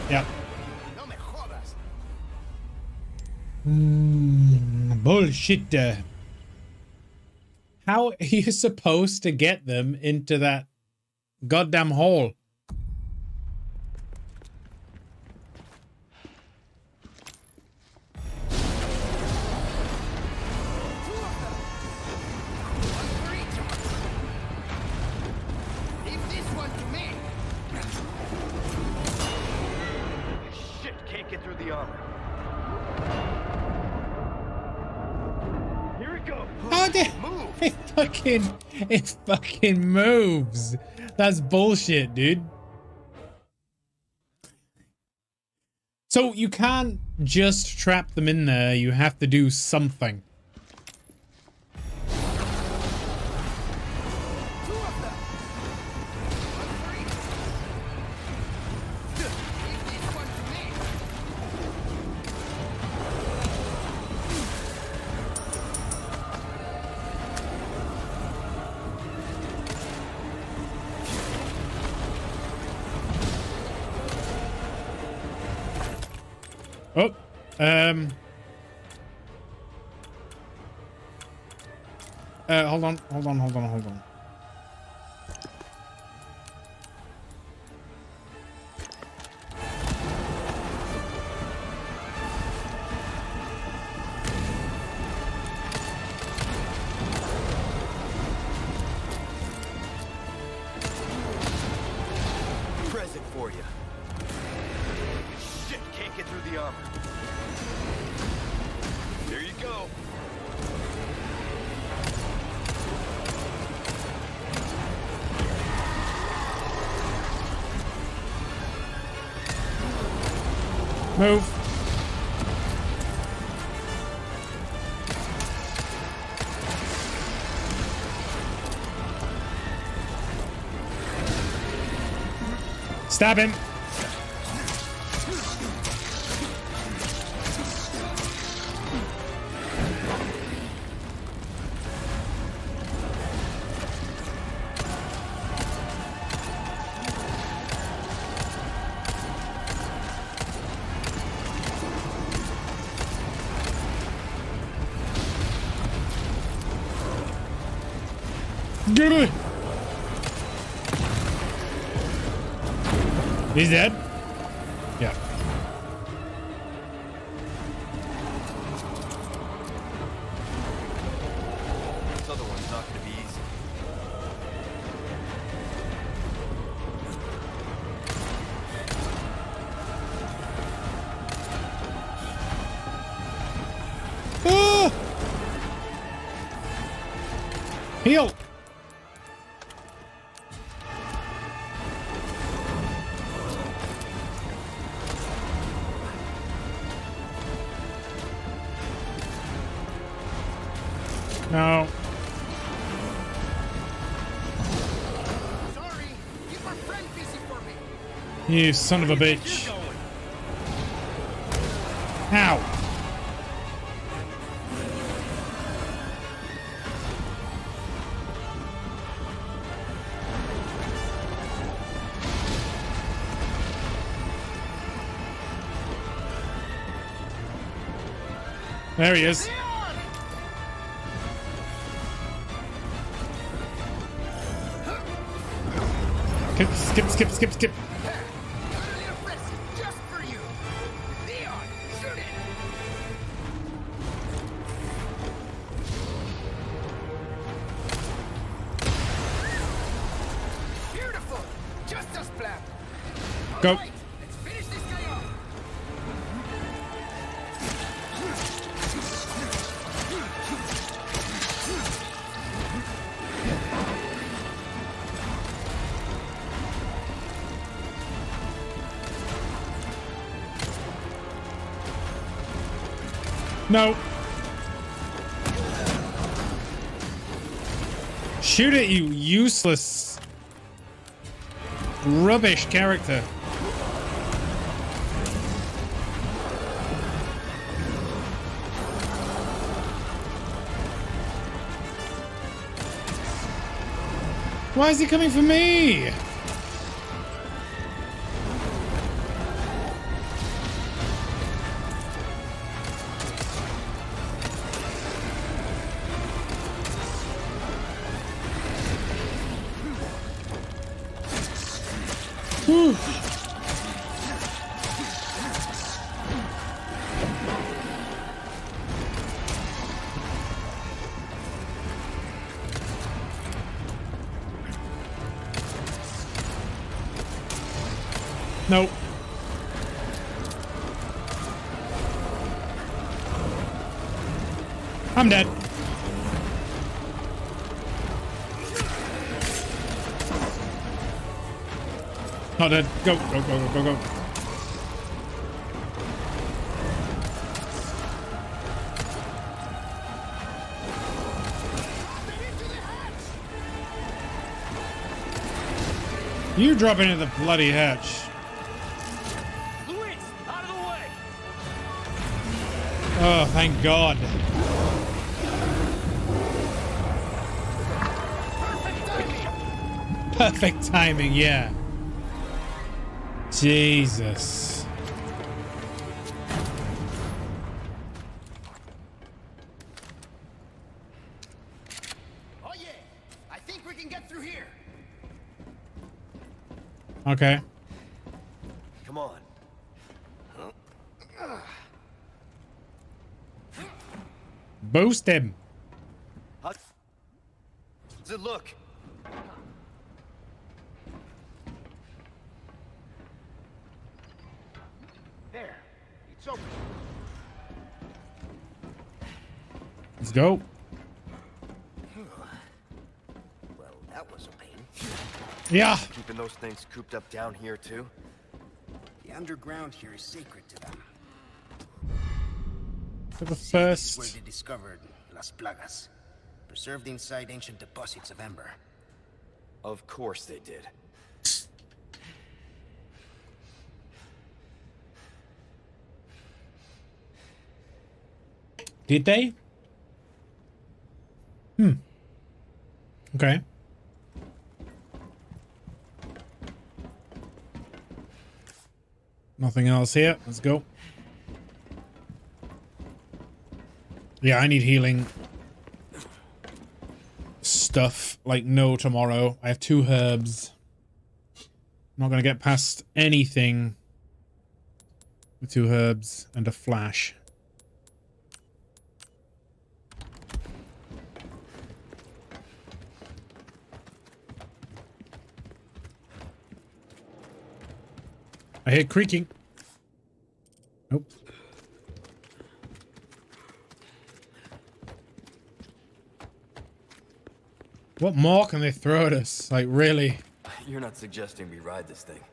Yep. No me jodas. Bullshit. How are you supposed to get them into that goddamn hole? Leave this one to me. Shit, can't get through the armor. Here it goes. Oh, it fucking moves. That's bullshit, dude. So you can't just trap them in there. You have to do something. Oh, hold on. Present for you. Shit, can't get through the armor. There you go. Move. Stab him. Get it. He's dead? Yeah. This other one's not gonna be easy. Ah! Heal. No. Sorry, keep my friend busy for me. You son of a bitch. Ow. There he is. Skip. Got a little present just for you. Leon, shoot it. Beautiful, just as planned. Go. All right, let's finish this guy off. No. Shoot it, you useless rubbish character. Why is he coming for me? Nope. I'm dead. Not dead. Go, go, go, go, go, go. You drop into the bloody hatch. Luis, out of the way! Oh, thank God. Perfect timing, yeah. Jesus. Oh yeah, I think we can get through here. Okay. Come on. Boost him. How's it look? There, it's open. Let's go. Well, that was a pain. Yeah. Keeping those things cooped up down here too? The underground here is sacred to them. For the This is where first. they discovered Las Plagas, preserved inside ancient deposits of ember. Of course they did. Did they? Hmm. Okay. Nothing else here. Let's go. Yeah, I need healing stuff like no tomorrow. I have 2 herbs. I'm not going to get past anything with 2 herbs and a flash. I hear creaking. Nope. What more can they throw at us? Like, really? You're not suggesting we ride this thing.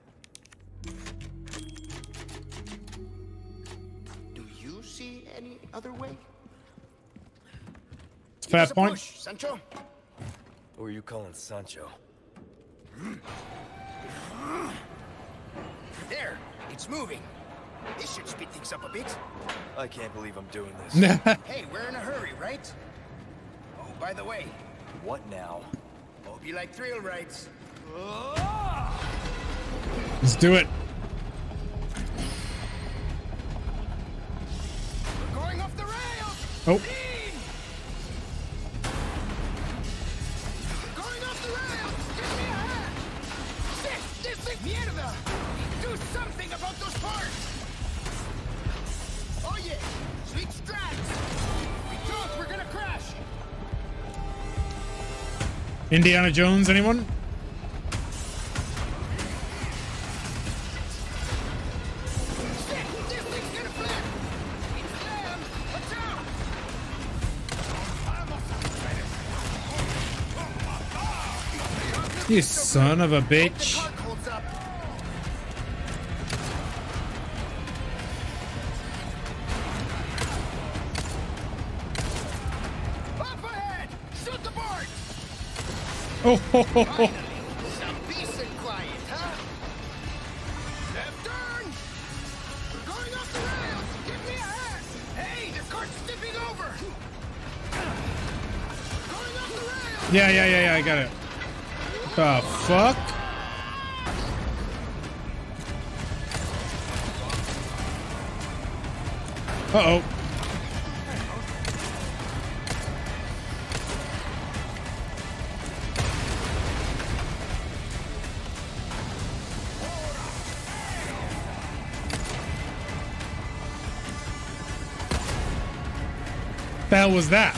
Do you see any other way? It's a fair Give us a point. push, Sancho. Who are you calling Sancho? There, it's moving. This should speed things up a bit. I can't believe I'm doing this. Hey, we're in a hurry, right? Oh, by the way, What now? hope you like thrill rides. Let's do it. We're going off the rails! Oh. Lean! Going off the rails! Give me a hand! Shit! This is mierda! Do something about those parts! Oh yeah! Sweet strats! If we don't, we're gonna crash! Indiana Jones, anyone? Shit! This thing's gonna flip! It's slam! Watch out! You son of a The bitch. cart holds up. Up ahead! Shoot the board! Oh, ho, ho, ho. Finally, some peace and quiet, huh? Left turn! We're going off the rails! Give me a hand! Hey, the cart's tipping over! Going off the rails! Yeah, I got it. The fuck? Uh-oh. The hell was that?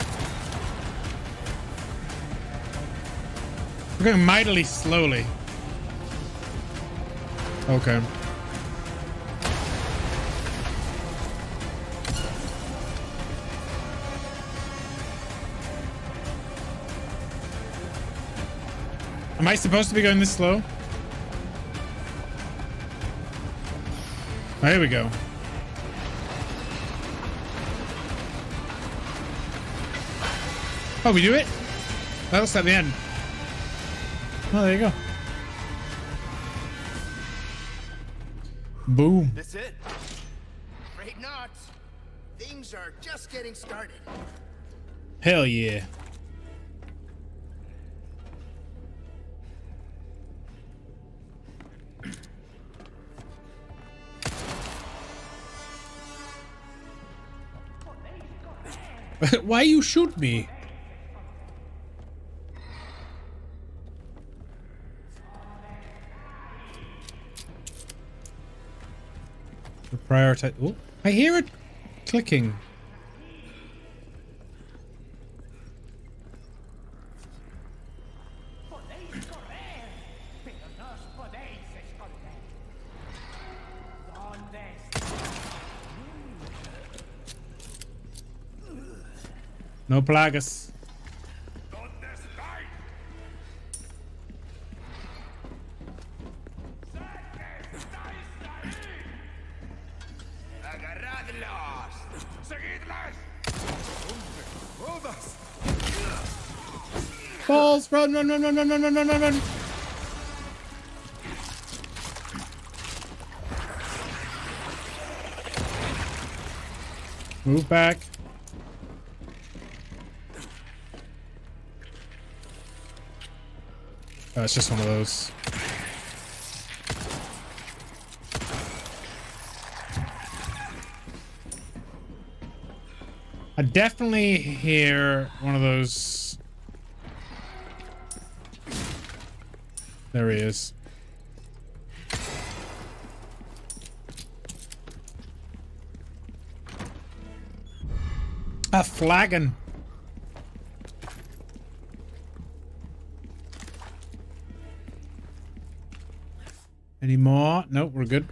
We're going mightily slowly. Okay. Am I supposed to be going this slow? Oh, here we go. Oh, we do it? That's at the end. Oh, there you go. Boom. That's it? Afraid not. Things are just getting started. Hell yeah. Why you shoot me? Prioritize. Oh, I hear it clicking. No plagas. Balls, run, run, run, run, run, run, run, run, run, run. Move back. Oh, it's just one of those. I definitely hear one of those. There he is. A flagon. Any more? Nope, we're good.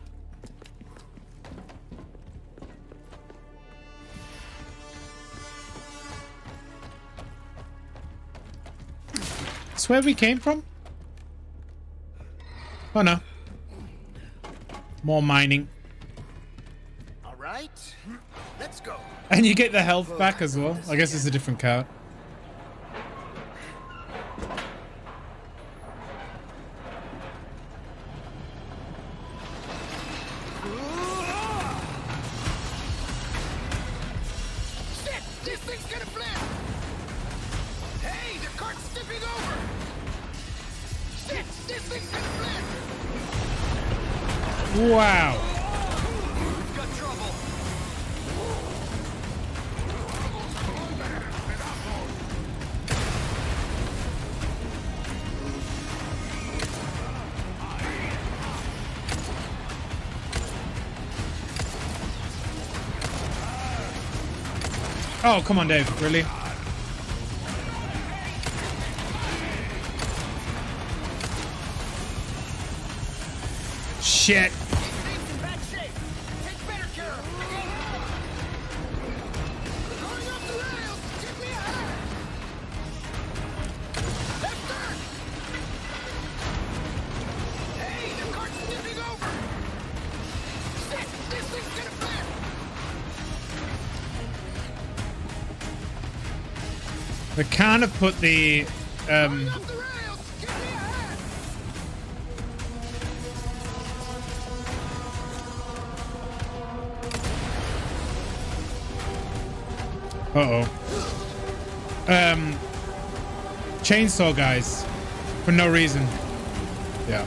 That's where we came from? Oh no. More mining. All right, let's go. And you get the health back as well. I guess it's a different card. Shit, this thing's gonna flip. Hey, the cart's tipping over. Shit, this thing's gonna flip. Wow. We've got trouble. Oh, come on, Dave. Really? Shit. Things in bad shape. Take better care of them. Going off the rails. Get me a hand. Left turn. Hey, the cart's tipping over. Shit, this thing's gonna flip. They kind of put the Going off the rails. Get me a hand. chainsaw guys for no reason. Yeah.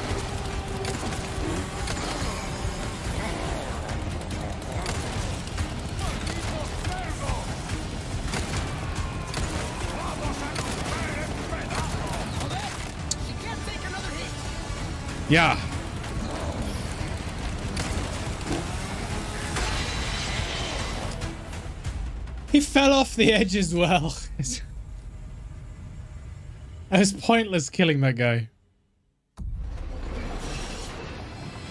You can't take another hit. Yeah. He fell off the edge as well. It was pointless killing that guy.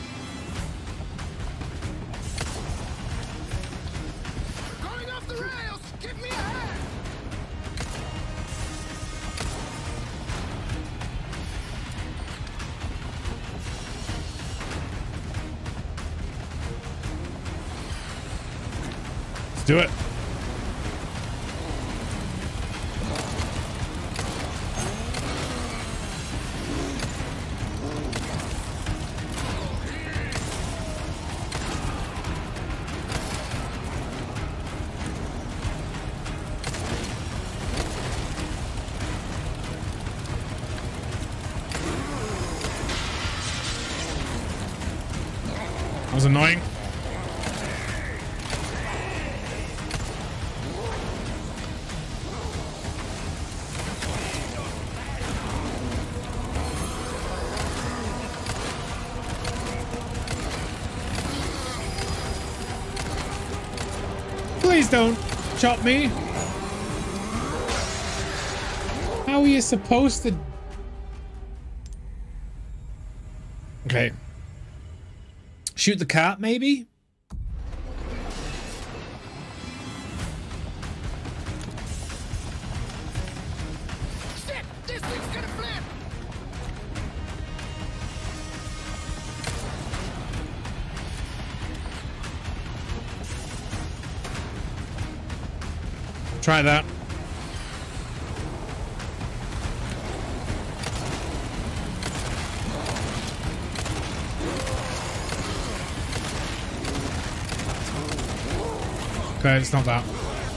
do it. That was annoying. Please don't chop me. How are you supposed to? Okay. Shoot the cat, maybe? Shit! This thing's gonna flip! Try that. Okay, it's not that.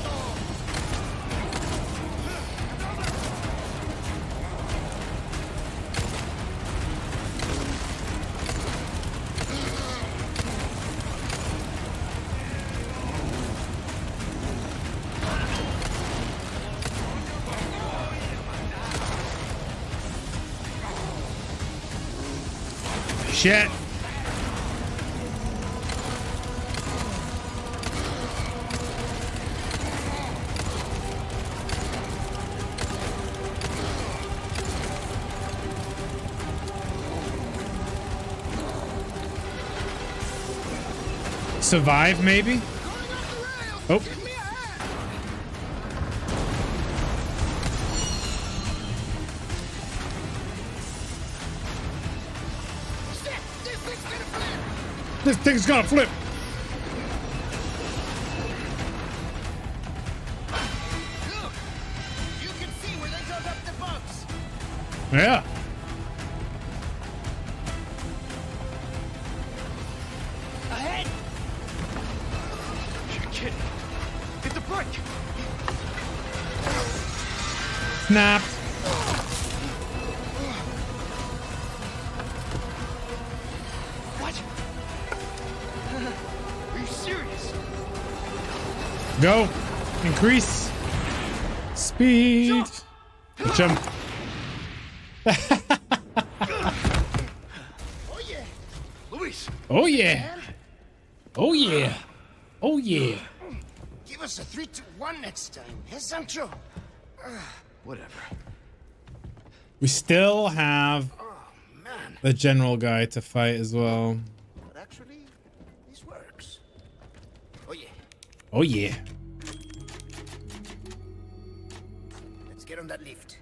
Shit. Survive, maybe? Oh. Give me a hand! Shit! This thing's gonna flip! This thing's gonna flip. Look! You can see where they dug up the bugs! Yeah. Ahead! You're kidding. Hit the brake. Snap. What? Are you serious? Go. Increase speed. Jump. Oh yeah! Luis. Oh yeah. Oh yeah. Oh yeah. Give us a 3-2-1 next time, eh, Sancho? Whatever. We still have Man, the general guy to fight as well. but actually, this works. Oh yeah, Oh yeah. let's get on that lift.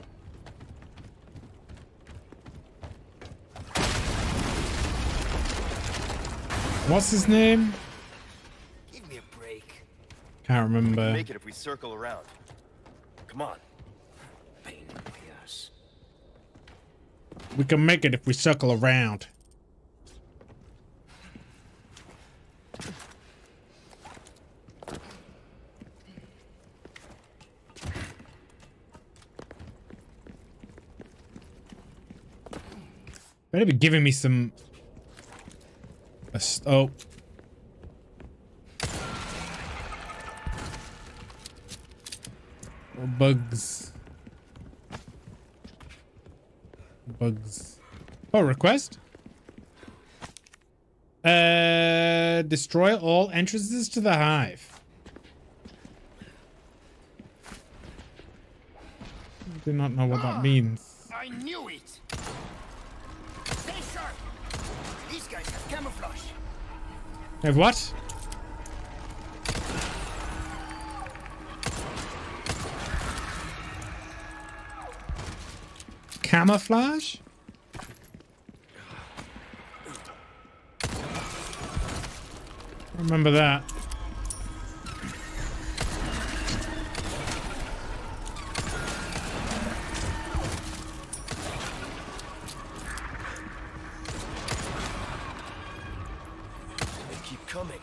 What's his name? Give me a break. Can't remember. Make it if we circle around. Come on. Pain in the ass. We can make it if we circle around. Better be giving me some. Oh. Oh, bugs. Bugs. Oh, request? Destroy all entrances to the hive. I do not know what that means. I knew it! Stay sharp! These guys have camouflage. Have what? Camouflage? Remember that. coming.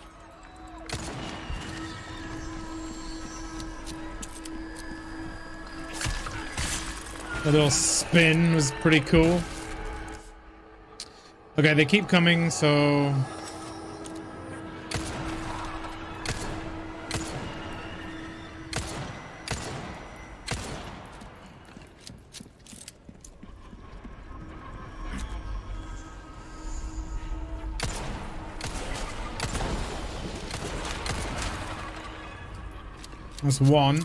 The little spin was pretty cool. Okay, they keep coming, so... That's one.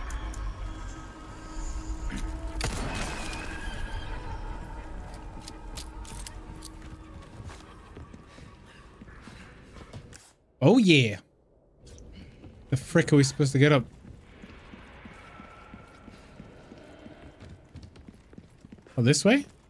Oh yeah. The frick are we supposed to get up? Oh, this way?